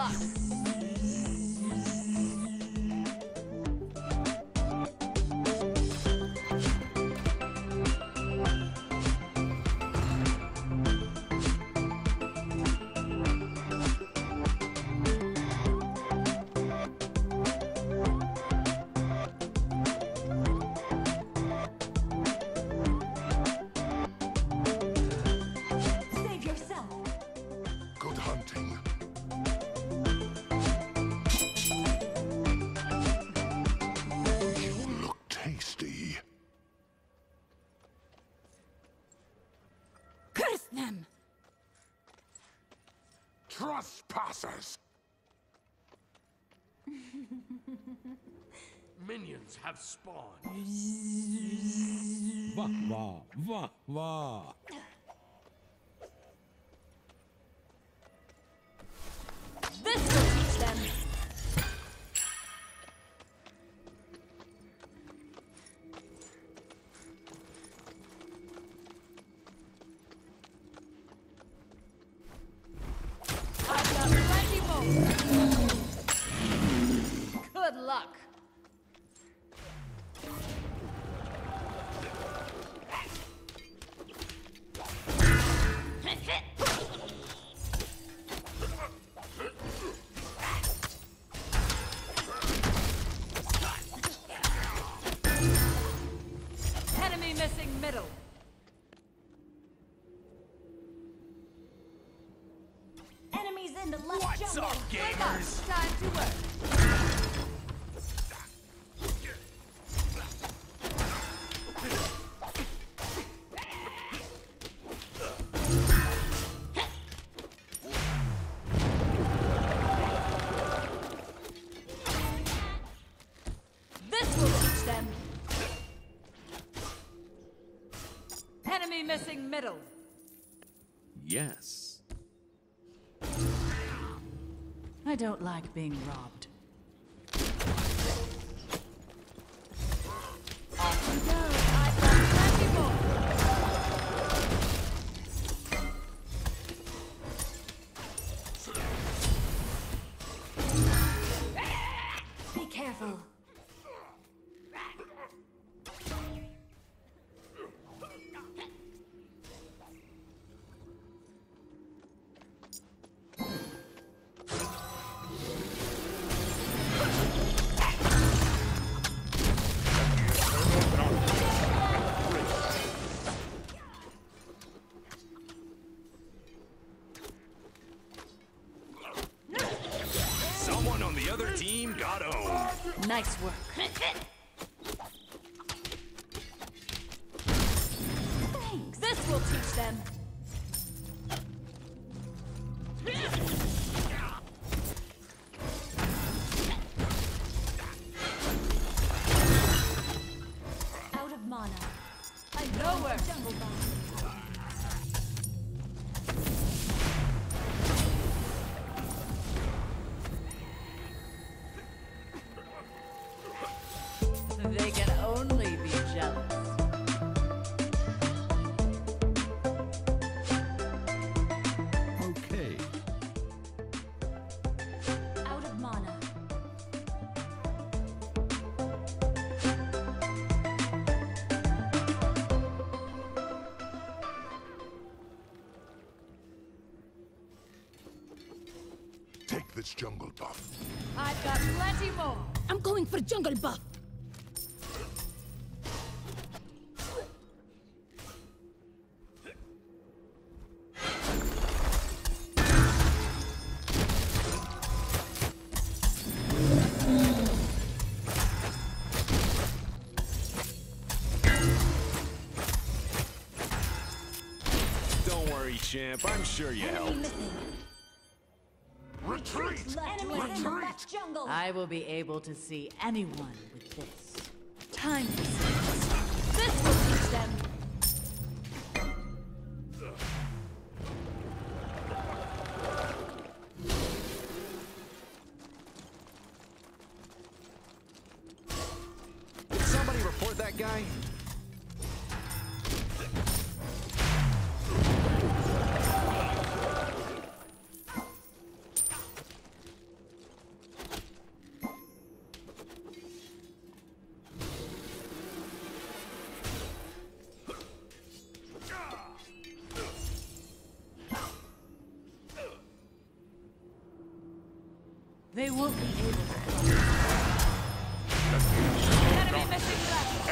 luck. Trespassers! Minions have spawned. Wah, wah, wah, wah. This will teach them. I've got plenty more. Good luck. Enemy missing middle. Enemies in the left What's jungle. up, gamers? Time to work. This will teach them. Enemy missing middle. Yes. I don't like being robbed. Off you go. I've got plenty more. Be careful. Someone on the other team got owned. Nice work. Thanks. This will teach them. Out of mana. I know where. Jungle bomb. They can only be jealous. Okay. Out of mana. Take this jungle buff. I've got plenty more. I'm going for jungle buff. Don't worry, champ. I'm sure you Enemy helped. missing. Retreat! Enemies in the left jungle. I will be able to see anyone with this. Time to see. This will teach them. Did somebody report that guy? They won't be able to cross. Enemy missing left.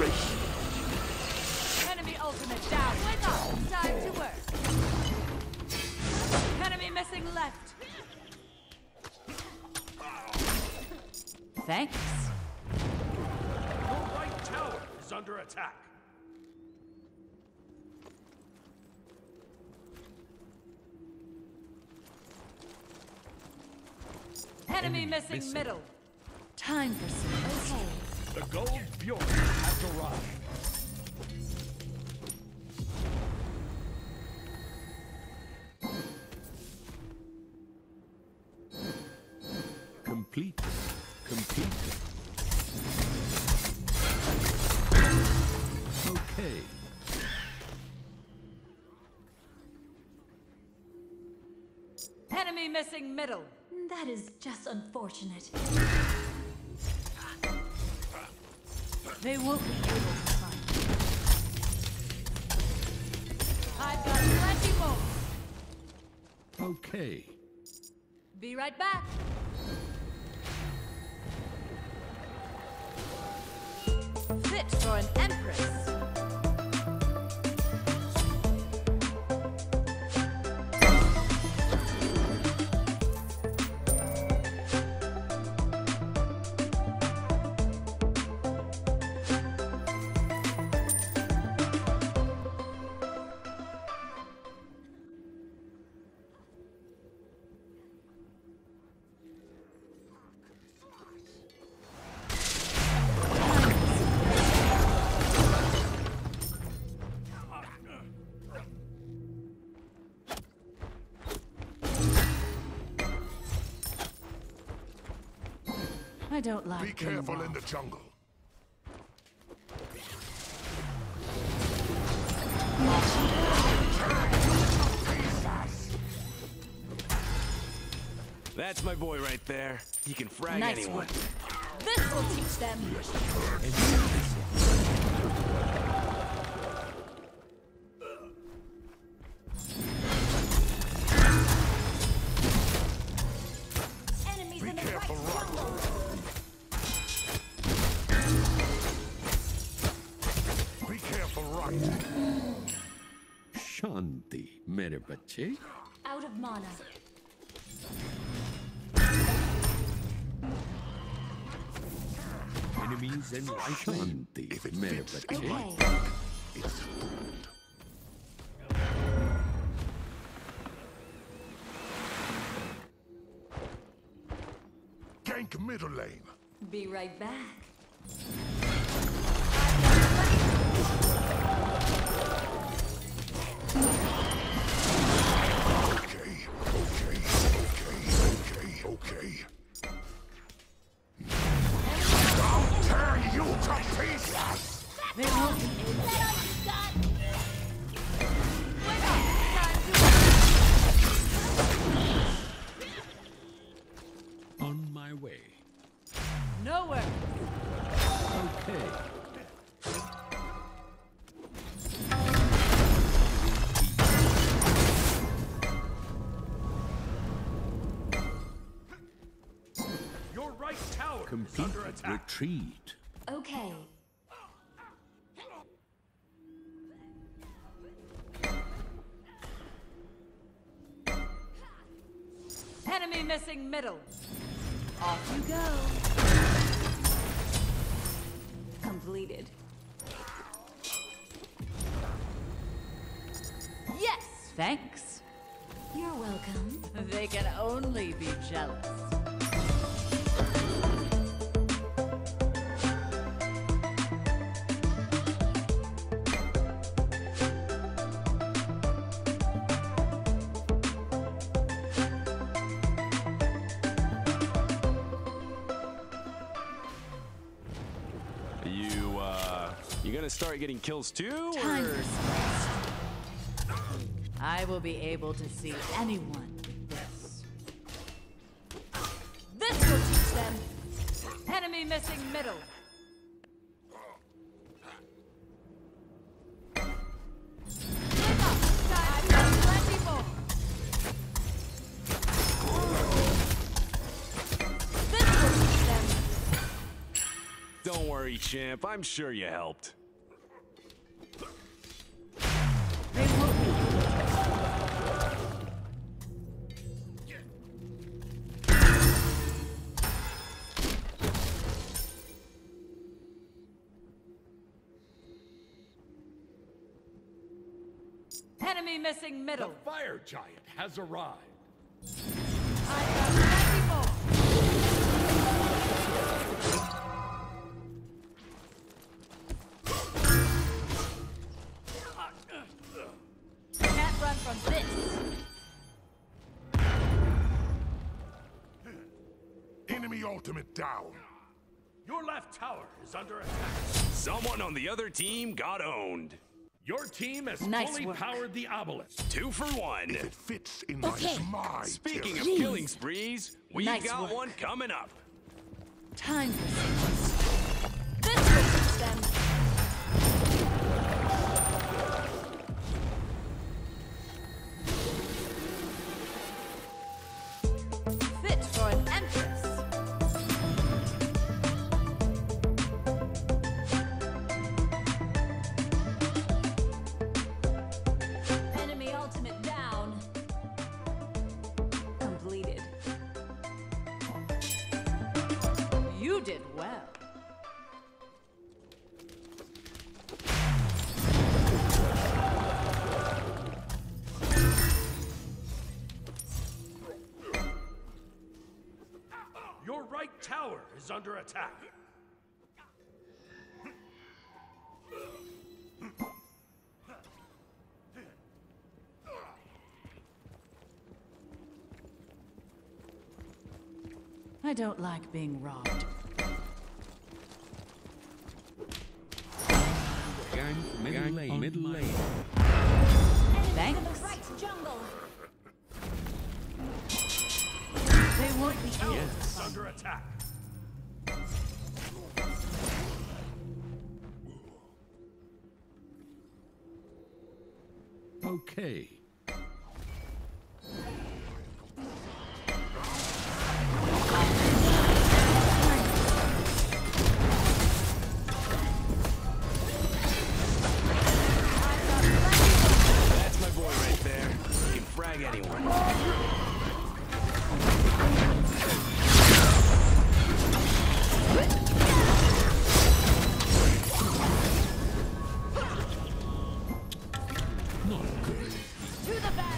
Enemy ultimate down. Wake up. Time to work. Enemy missing left. Thanks. Your right tower is under attack. Enemy missing middle. Time for some. Okay. The gold fury has arrived. Complete. Complete. Okay. Enemy missing middle. That is just unfortunate. They won't be able to find me. I've got plenty more. Okay. Be right back. Fit for an empress. I don't like Be being careful in robbed. the jungle. That's my boy right there. He can frag Nice anyone. work. This will teach them. Enemies Be in the careful, right Rock. jungle. Be careful, right. Shanti, मेरे बच्चे. Out of mana. Enemies in right. Shanti, If it मेरे fits बच्चे. Okay. It's gank middle lane. Be right back. Okay, okay, okay, okay, okay. I'll tear you to pieces! They won't be able to. On my way. Nowhere. Okay. Your right tower is Complete under attack. retreat. Okay. Enemy missing middle. Off you go. Completed. Yes, thanks. You're welcome. They can only be jealous. You gonna start getting kills too? Time Or? for some rest. I will be able to see anyone with this. This will teach them. Enemy missing middle. Wake up! I've got plenty more. Don't worry, champ. I'm sure you helped. They won't be. Enemy missing The middle. fire giant has arrived. I've got plenty more. Can't run from this. Enemy ultimate down. Your left tower is under attack. Someone on the other team got owned. Your team has Nice fully work. powered the obelisk. 2 for 1. If it fits in my Okay. mind. Speaking of Please. killing sprees, we've Nice got work. one coming up. Time for secrets. This will teach them. Fit for an empress. Enemy ultimate down. Completed. You did well. Your right tower is under attack. I don't like being robbed. Gang middle lane. Thanks. To the right jungle. They won't be able to Is find under attack. Okay. That's my boy right there. He can frag anyone. Not good. to the bad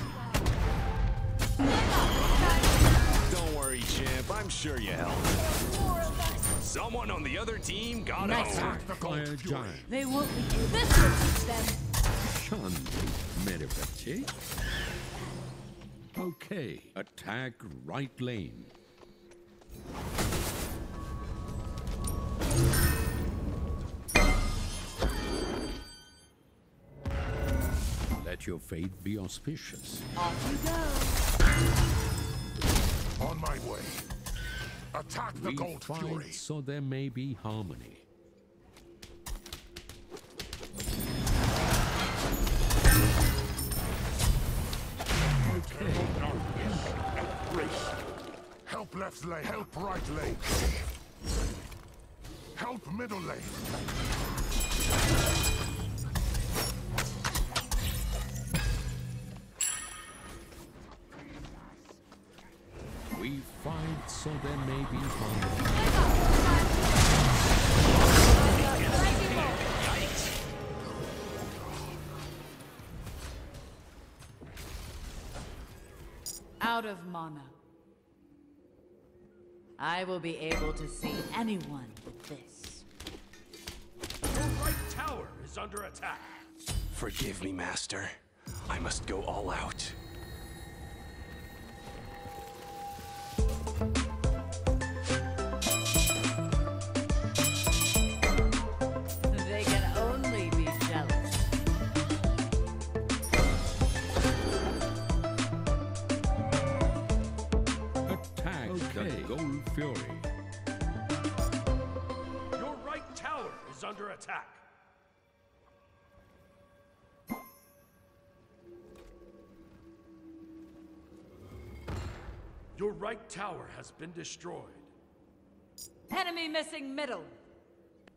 Don't worry, champ. I'm sure you helped. Someone on the other team got Nice owned. work. The Fire gold fury. giant. They won't be able. This will teach them. Shanti Merivati. Okay. Attack right lane. Let your fate be auspicious. Off you go. On my way. Attack the We gold fight fury. so there may be harmony. Okay. Help left lane. Help right lane. Help middle lane. We fight so there may be harmony. Out of mana. I will be able to see anyone with this. Your right tower is under attack. Forgive me, Master. I must go all out. They can only be jealous. Attack the Gold Fury. Your right tower is under attack. Your right tower has been destroyed. Enemy missing middle.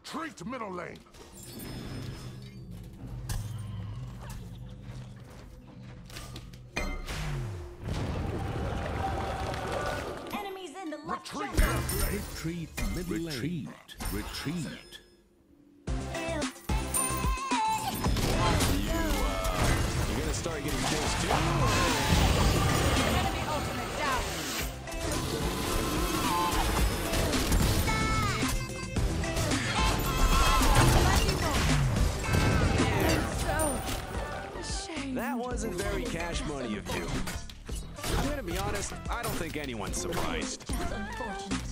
Retreat middle lane. Enemies in the left Retreat jungle. left lane. Retreat middle lane. Retreat. You gonna start getting kills too? Enemy ultimate down. That wasn't very cash money of you. I'm gonna be honest, I don't think anyone's surprised. That's unfortunate.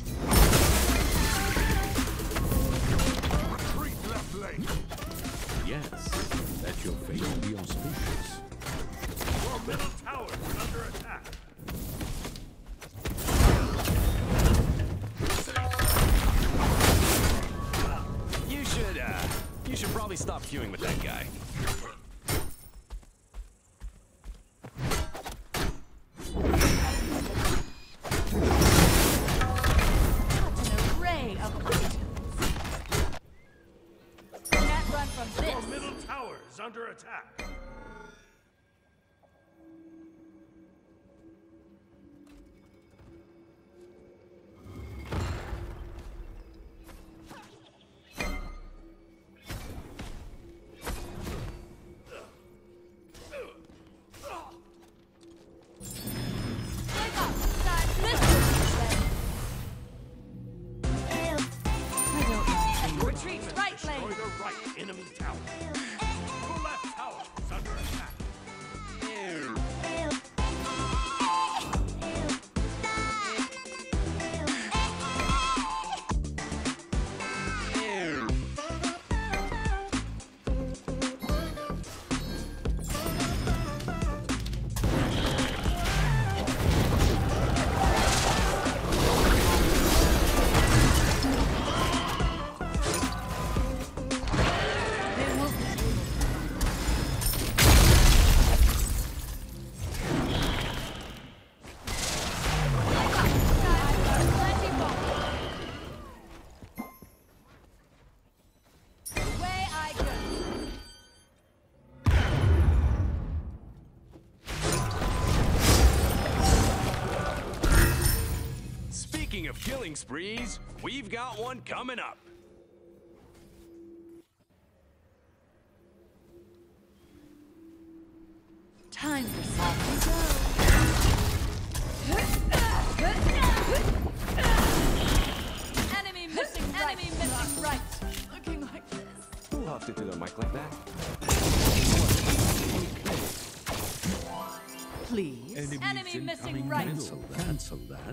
Retreat left lane. Yes, let your fate be auspicious. Your middle tower is under attack. You should probably stop queuing with that guy. Such an array of items. Can't run from Your this. middle tower is under attack. Wake up! Time this will teach them. I don't like you. Retreat right Destroy lane. the right enemy tower. Your left tower is under attack. They won't be able plenty more. Away I go. Speaking of killing sprees, we've got one coming up. Time for something. Enemy missing right. Enemy missing right. Looking like this. Who huffed into the mic like that? Please. Enemies Enemy missing incoming right. middle. Cancel that.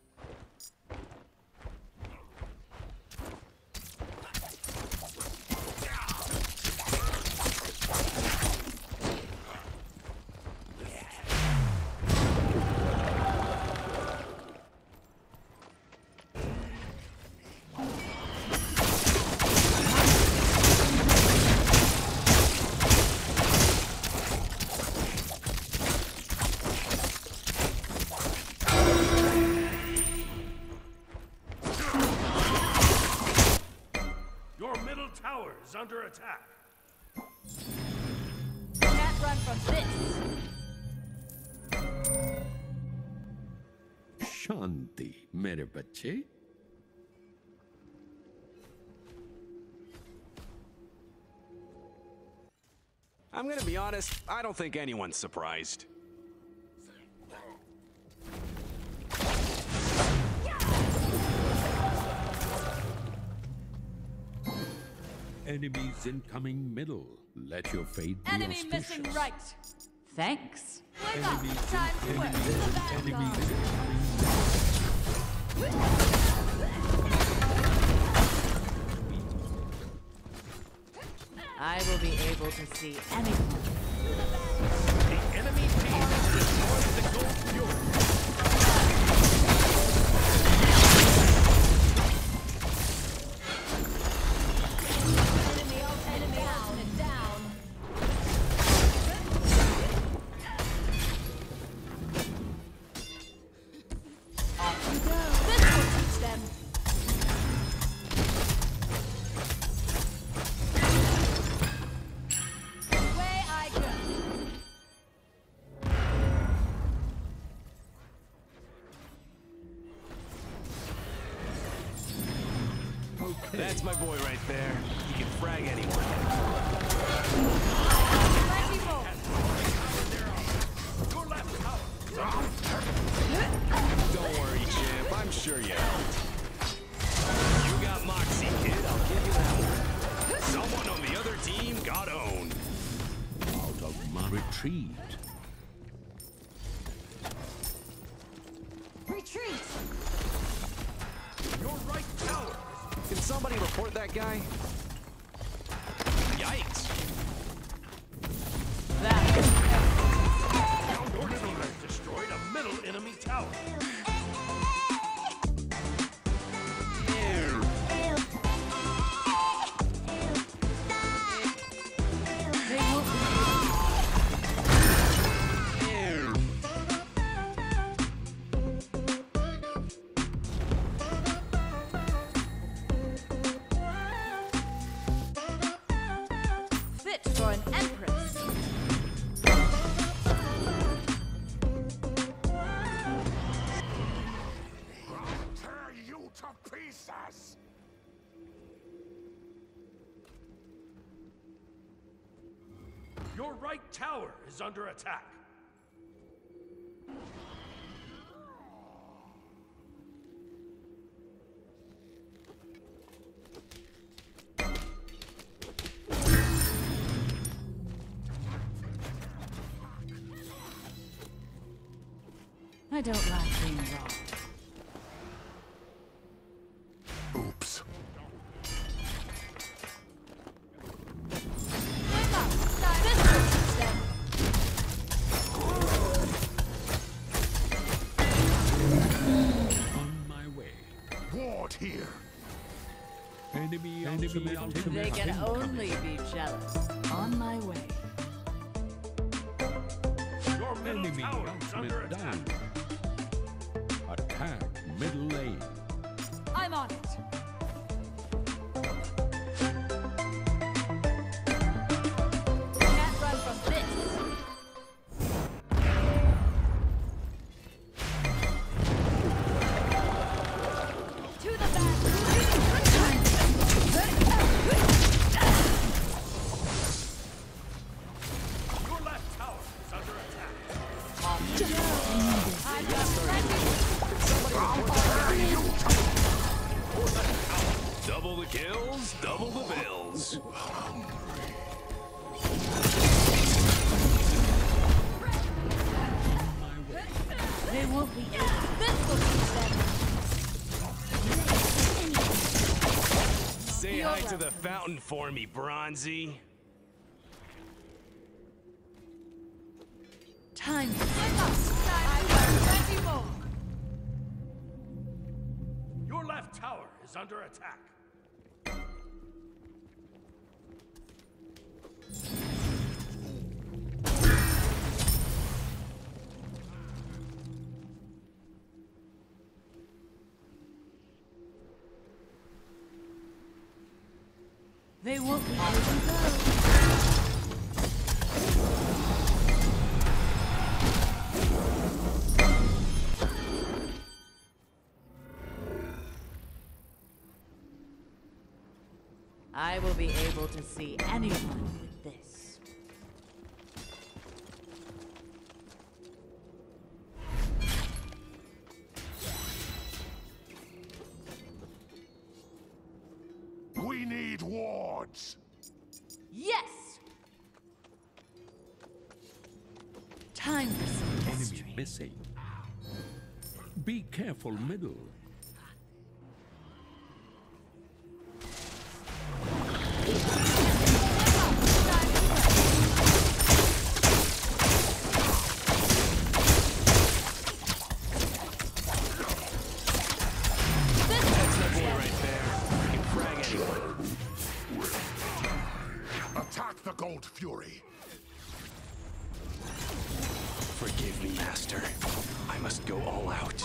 Your middle tower is under attack. Can't run from this. Shanti, mere bacche. I'm gonna be honest, I don't think anyone's surprised. Enemies incoming middle. Let your fate be Enemy auspicious. missing right. Thanks. Wake up. Enemies Time to work. To the Enemies vanguard. I will be able to see anyone. The enemy team has destroyed the gold fury. Enemy ultimate down. Off you go. This will teach them. That's my boy right there. He can frag anyone. Your left tower. Don't worry, champ. I'm sure you helped. You got Moxie, kid. I'll give you that one. Someone on the other team got owned. Out of my retreat. Retreat! Your right tower. Can somebody report that guy? Yikes. Your team has destroyed a middle enemy tower. They won't be fit for an empress. Tear you to pieces! Your right tower is under attack. I don't like being wrong. Oops. On my way. Ward here. Enemy ultimate They can only be jealous. On my way. Your middle Enemy tower is under ultimate attack. down. Attack middle lane. I'm on it. Can't run from this. To the back. Your left tower is under attack. I got plenty. Double the kills, double the bills. They won't be able. This will teach them. Say hi to the fountain for me, Bronzy. Time. I got plenty more. Your left tower is under attack. They won't be able to go. I will be able to see anyone with this. We need wards. Yes! Time for some Enemy mystery. missing. Be careful middle. Attack the Gold Fury. Forgive me, Master. I must go all out.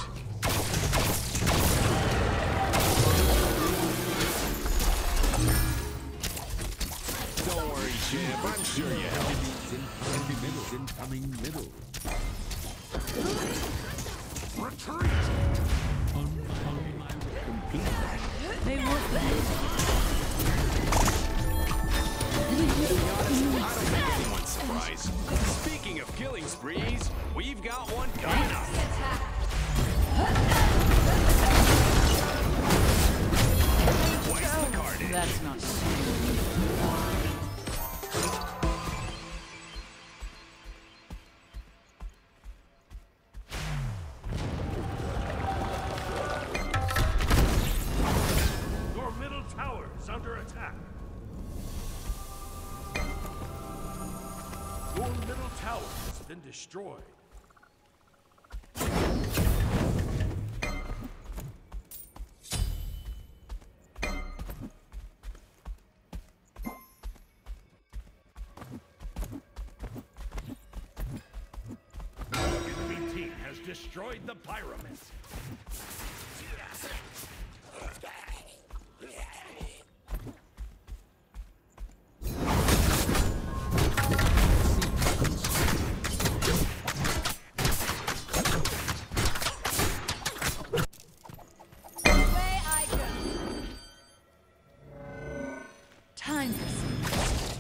Don't worry, champ. I'm sure you helped. Incoming middle. Retreat! On my way. Complete. They won't be able to To be honest, I don't think anyone's surprised. Speaking of killing sprees, we've got one coming up. Twice the carnage. That's not Your middle tower is under attack. Your middle tower has been destroyed. The enemy team has destroyed the pyramid. Away I go. time for some.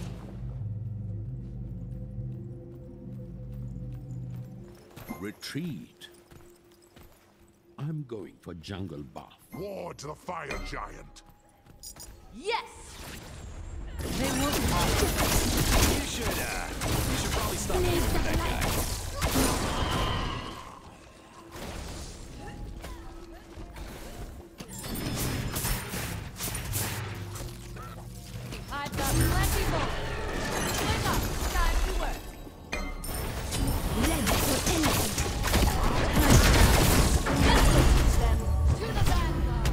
Retreat. I'm going for jungle bath. Ward the fire giant. Yes! They won't You should probably stop aiming for that guy. I've got plenty more. Swing up. Time to work. Ready for anything. This will teach them. To the vanguard.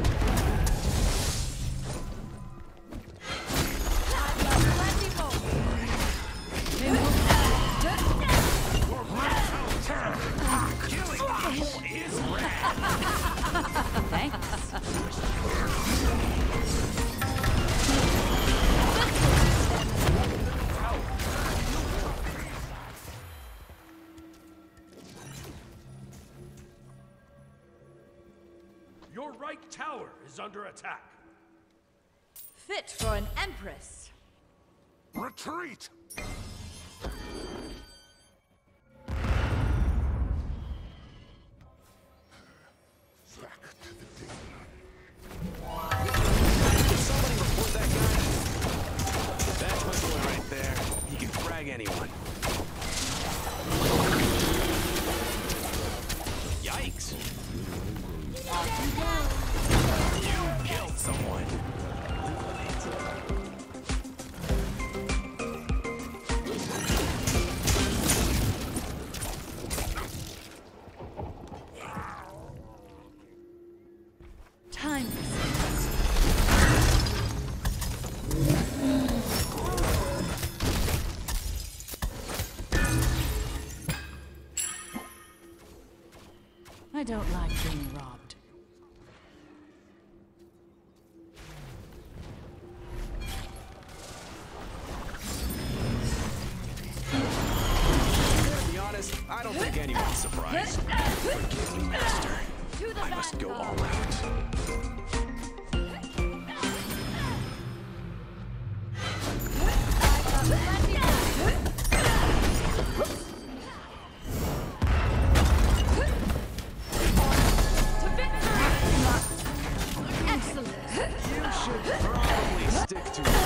I've got plenty more. They won't Killing people is rad. thanks. Your right tower is under attack. Fit for an empress. Retreat! Back to the den. Did somebody report that guy? That's my boy right there. He can frag anyone. Yikes. You killed someone. Time for some. I don't like being robbed. To be honest, I don't think anyone's surprised. Forgive me, Master. To the I must go vanguard. all out. I've got plenty more. To victory. Excellent! You should probably stick to it.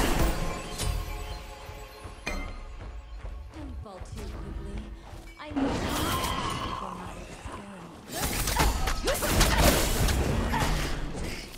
Don't fall too quickly. I need for my experiment.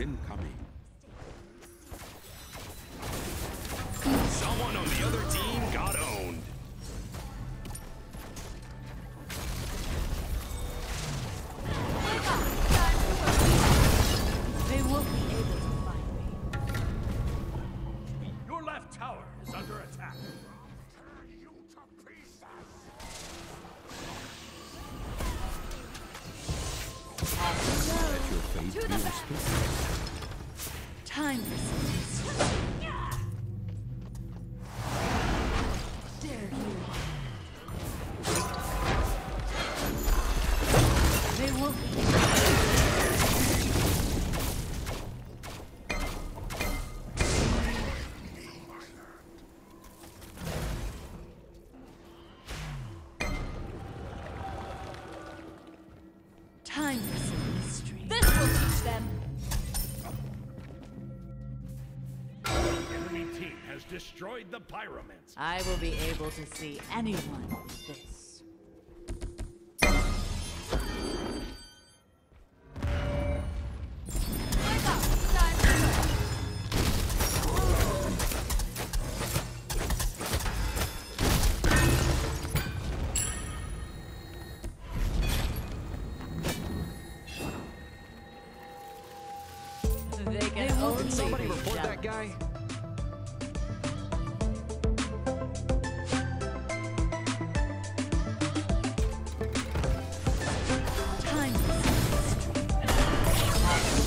incoming. Someone on the other team got owned. Wake up! Time to work. They won't be able to find me. Your left tower is under attack. Tear you to pieces! Let your fate To be the back. restored. Time for some mystery. Dare you? They won't be. Time for some mystery. This will teach them. The enemy team has destroyed the Pyromancer. I will be able to see anyone with this. Wake up! Time to work. They can only Somebody be report that jealous. guy? Time for some mystery.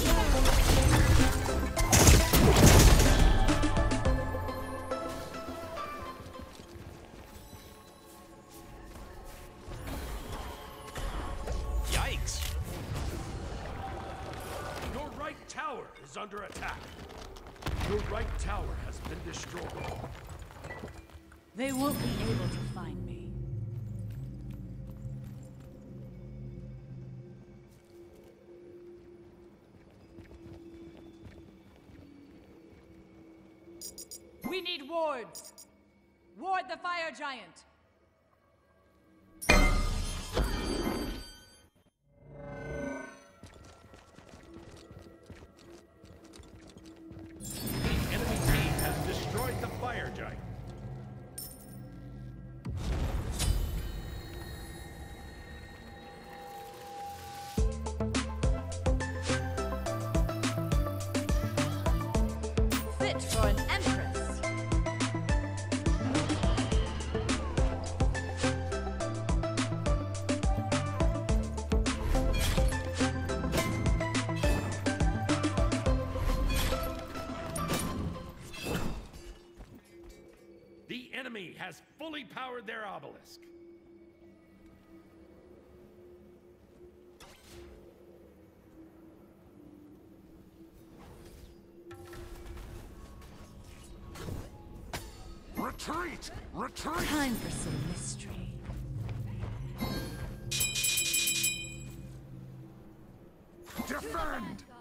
Yikes. Your right tower is under attack. Your right tower has been destroyed. They won't be able to find me. We need wards. Ward the fire giant. The enemy team has destroyed the fire giant. Fit for an empress. The enemy has fully powered their obelisk. Retreat! Retreat! Time for some mystery. Defend!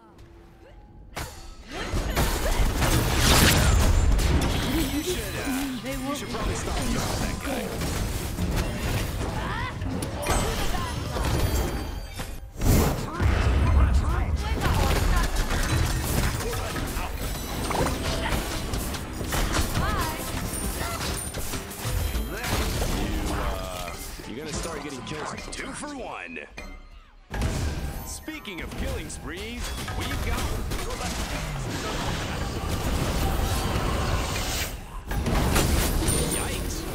They won't be Probably stop that guy. You're gonna start getting kills 2 for 1. Speaking of killing sprees, we've got Yikes.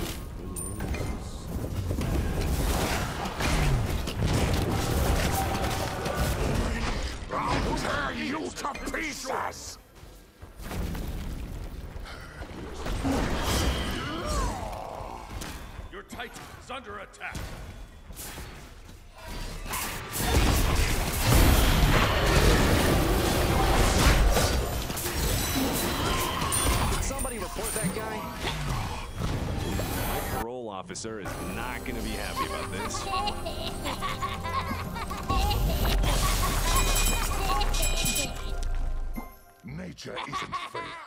I'll tear you to pieces! Your Titan is under attack. Did somebody report that guy? My parole officer is not gonna be happy about this. Nature isn't fair.